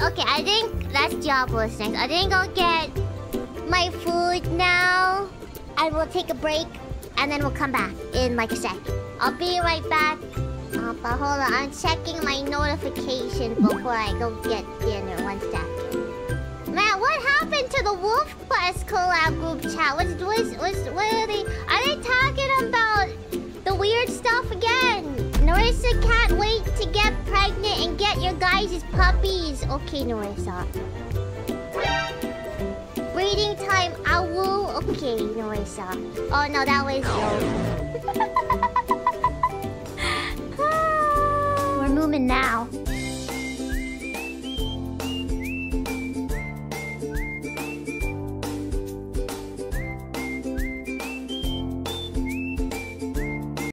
Okay, I think that's Diablo's next. I think I'll get my food now. And we'll take a break. And then we'll come back in like a sec. I'll be right back. But hold on, I'm checking my notifications before I go get dinner. 1 sec. Man, what happened to the Wolf Quest collab group chat? What are they? Are they talking about the weird stuff again? Narissa can't wait to get pregnant and get your guys' puppies. Okay, Narissa. Breeding time, owl. Okay, Narissa. Oh no, that was Yo.